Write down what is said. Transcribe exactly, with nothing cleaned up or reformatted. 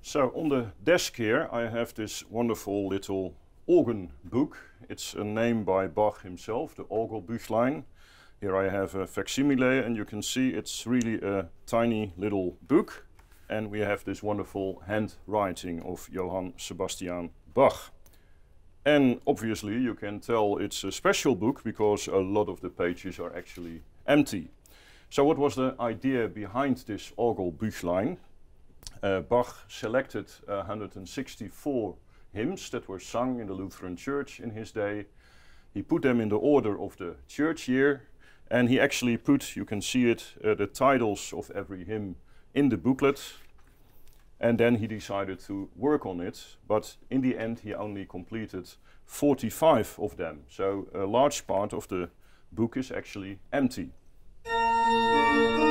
So on the desk here I have this wonderful little organ book. It's a name by Bach himself, the Orgelbüchlein. Here I have a facsimile, and you can see it's really a tiny little book. And we have this wonderful handwriting of Johann Sebastian Bach. And obviously you can tell it's a special book because a lot of the pages are actually empty. So what was the idea behind this Orgelbüchlein? Uh, Bach selected uh, one hundred sixty-four hymns that were sung in the Lutheran Church in his day. He put them in the order of the church year, and he actually put, you can see it, uh, the titles of every hymn in the booklet. And then he decided to work on it, but in the end he only completed forty-five of them. So a large part of the book is actually empty.